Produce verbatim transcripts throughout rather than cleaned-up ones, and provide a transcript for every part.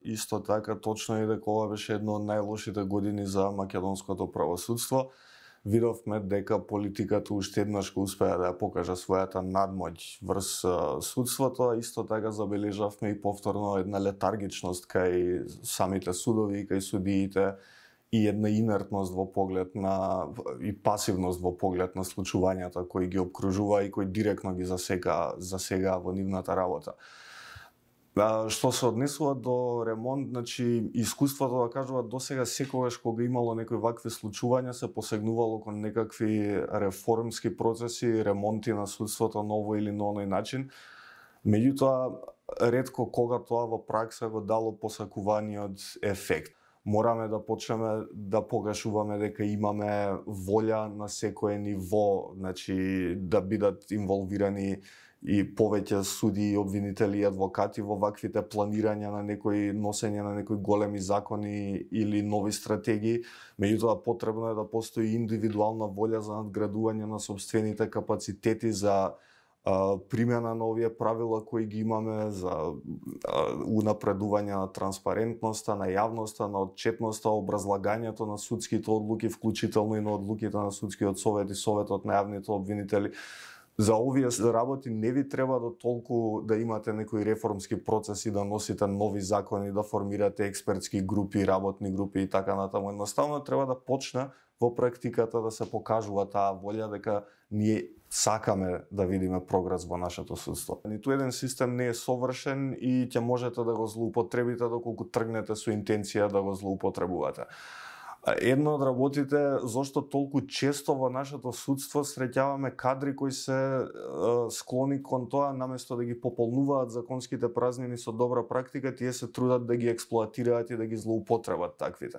исто така точно е дека ова беше едно од најлошите години за македонското правосудство. Видовме дека политиката уште еднаш го успеа да ја покажа својата надмоќ врз судството, а исто така забележавме и повторно една летаргичност кај самите судови, кај судиите, и една инертност во поглед на и пасивност во поглед на случувањата кои ги обкружува и кои директно ги засега засега во нивната работа. А, што се однесува до ремонт, значи искуството да кажува досега секогаш кога имало некои вакви случувања се посегнувало кон некакви реформски процеси, ремонти на судството на овој или на оној начин. Меѓутоа, ретко кога тоа во пракса го дало посакуваниот ефект. Мораме да почнеме да покажуваме дека имаме волја на секое ниво, значи да бидат инволвирани и повеќе суди, обвинители и адвокати во ваквите планирања на некои носење на некои големи закони или нови стратегии. Меѓутоа, потребно е да постои индивидуална волја за надградување на сопствените капацитети за примена на овие правила кои ги имаме, за унапредување на транспарентноста, на јавноста, на отчетноста, образлагањето на судските одлуки, вклучително и на одлуките на судскиот совет и советот на јавните обвинители. За овие работи не ви треба до толку да имате некои реформски процеси, да носите нови закони, да формирате експертски групи, работни групи и така натаму. Едноставно треба да почне во практиката да се покажува таа волја дека ние сакаме да видиме прогрес во нашето судство. Ниту еден систем не е совршен и ќе можете да го злоупотребите доколку тргнете со интенција да го злоупотребувате. Едно од работите зошто толку често во нашето судство среќаваме кадри кои се е, склони кон тоа, наместо да ги пополнуваат законските празнини со добра практика, тие се трудат да ги експлоатираат и да ги злоупотребат таквите.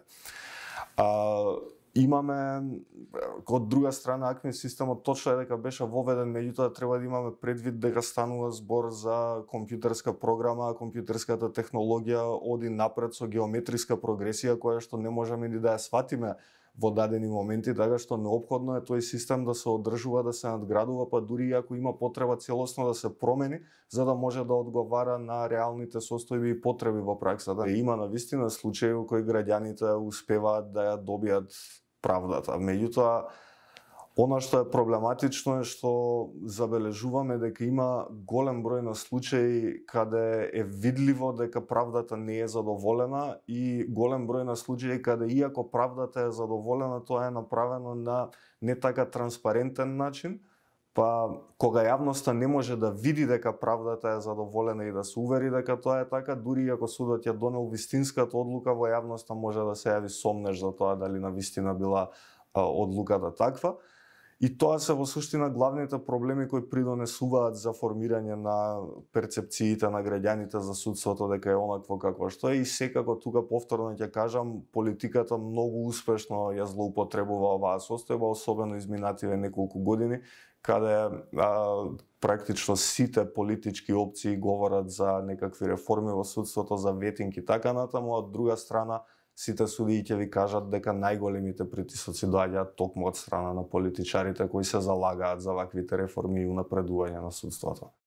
А, Имаме, од друга страна, АКМИ системот точно е дека беше воведен, меѓутоа треба да имаме предвид дека станува збор за компјутерска програма, компјутерската технологија оди напред со геометриска прогресија која што не можеме ни да ја сватиме во дадени моменти, така што неопходно е тој систем да се одржува, да се надградува, па дури и ако има потреба целосно да се промени, за да може да одговара на реалните состојби и потреби во праксата. Има навистина случаи во кои граѓаните успеваат да ја добијат правдата. Меѓутоа, она што е проблематично е што забележуваме дека има голем број на случаи каде е видливо дека правдата не е задоволена и голем број на случаи каде иако правдата е задоволена, тоа е направено на не така транспарентен начин, па кога јавноста не може да види дека правдата е задоволена и да се увери дека тоа е така, дури ако судот ја донел вистинската одлука, во јавноста може да се јави сомнеж за тоа дали навистина била а, одлуката таква. И тоа се во суштина главните проблеми кои придонесуваат за формирање на перцепциите на граѓаните за судството дека е онакво какво што е, и секако тука повторно ќе кажам, политиката многу успешно ја злоупотребува оваа состојба, особено изминативе неколку години, каде а, практично сите политички опции говорат за некакви реформи во судството, за ветинг и така натаму, од друга страна сите судии ќе ви кажат дека најголемите притисоци доаѓаат токму од страна на политичарите кои се залагаат за ваквите реформи и унапредување на судството.